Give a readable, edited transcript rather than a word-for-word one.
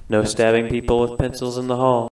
No stabbing people with pencils in the hall.